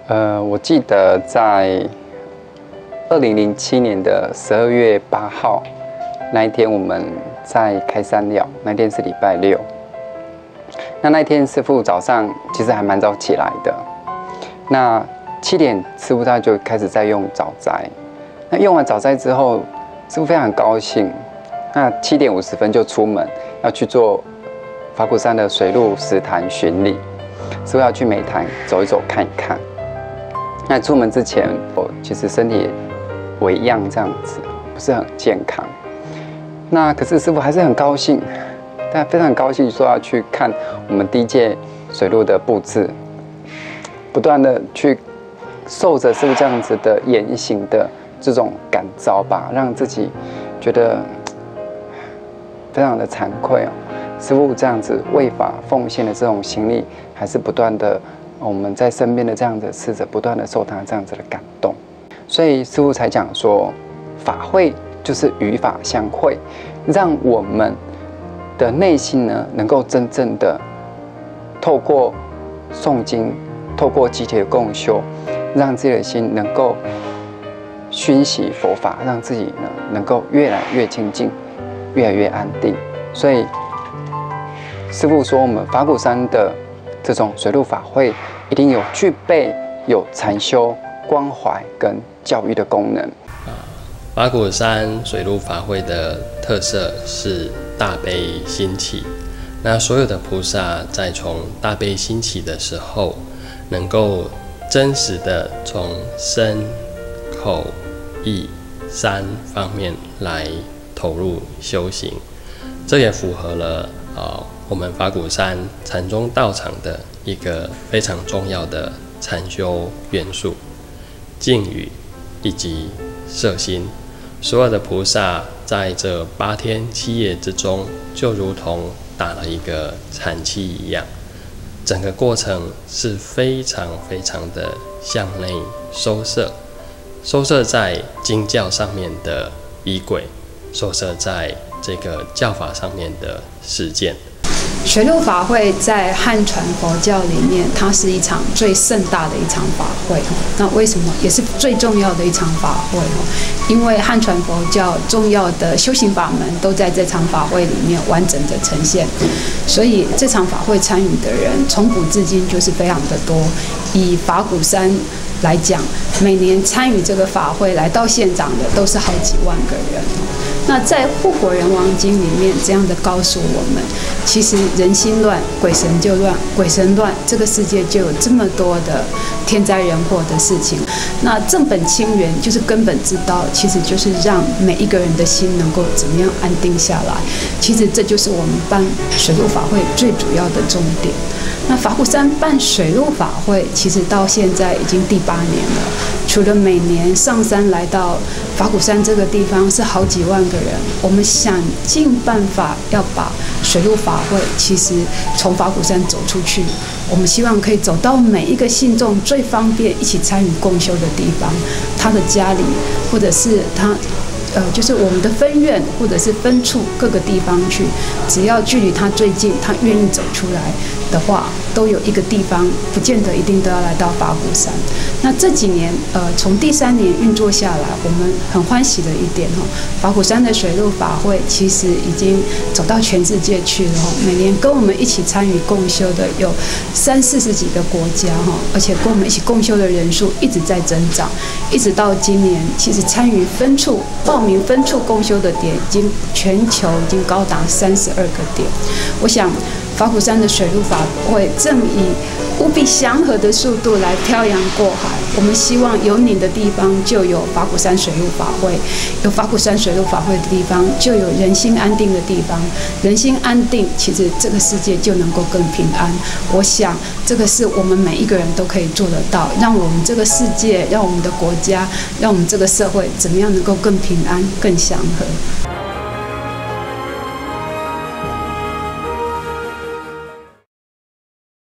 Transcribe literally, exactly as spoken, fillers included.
呃，我记得在二零零七年的十二月八号那一天，我们在开山寮，那天是礼拜六。那那天师父早上其实还蛮早起来的，那七点师父他就开始在用早斋。那用完早斋之后，师父非常高兴。那七点五十分就出门要去做法鼓山的水陆石潭巡礼，师父要去每潭走一走看一看。那出门之前，我其实身体微恙这样子，不是很健康。那可是师父还是很高兴，他非常高兴说要去看我们第一届水陆的布置，不断的去受着师父这样子的言行的这种感召吧，让自己觉得非常的惭愧哦。师父这样子为法奉献的这种行力，还是不断的我们在身边的这样的侍者，不断的受他这样子的感动，所以师父才讲说，法会就是与法相会，让我们的内心呢，能够真正的透过诵经，透过集体的共修，让自己的心能够熏习佛法，让自己呢能够越来越清净，越来越安定。所以师父说，我们法鼓山的这种水陆法会，一定有具备有禅修、关怀跟教育的功能。 法鼓山水陆法会的特色是大悲兴起，那所有的菩萨在从大悲兴起的时候，能够真实的从身、口、意三方面来投入修行，这也符合了呃我们法鼓山禅宗道场的一个非常重要的禅修元素：静语以及摄心。所有的菩萨在这八天七夜之中，就如同打了一个禅期一样，整个过程是非常非常的向内收摄，收摄在经教上面的仪轨，收摄在这个教法上面的实践。 水陆法会在汉传佛教里面，它是一场最盛大的一场法会。那为什么也是最重要的一场法会？因为汉传佛教重要的修行法门都在这场法会里面完整的呈现，所以这场法会参与的人从古至今就是非常的多。以法鼓山来讲，每年参与这个法会来到现场的都是好几万个人。那在《护国人王经》里面这样的告诉我们，其实人心乱，鬼神就乱；鬼神乱，这个世界就有这么多的天灾人祸的事情。那正本清源就是根本之道，其实就是让每一个人的心能够怎么样安定下来。其实这就是我们办水陆法会最主要的重点。那法鼓山办水陆法会，其实到现在已经第八年了。除了每年上山来到法鼓山这个地方是好几万个人，我们想尽办法要把水陆法会其实从法鼓山走出去。我们希望可以走到每一个信众最方便一起参与共修的地方，他的家里，或者是他。呃，就是我们的分院或者是分处各个地方去，只要距离他最近，他愿意走出来的话，都有一个地方，不见得一定都要来到法鼓山。那这几年，呃，从第三年运作下来，我们很欢喜的一点哈，法鼓山的水陆法会其实已经走到全世界去了哈。每年跟我们一起参与共修的有三四十几个国家哈，而且跟我们一起共修的人数一直在增长，一直到今年，其实参与分处报名分处共修的点，已经全球已经高达三十二个点。我想，法鼓山的水陆法会正以无比祥和的速度来漂洋过海。我们希望有你的地方就有法鼓山水陆法会，有法鼓山水陆法会的地方就有人心安定的地方。人心安定，其实这个世界就能够更平安。我想，这个是我们每一个人都可以做得到，让我们这个世界，让我们的国家，让我们这个社会，怎么样能够更平安、更祥和。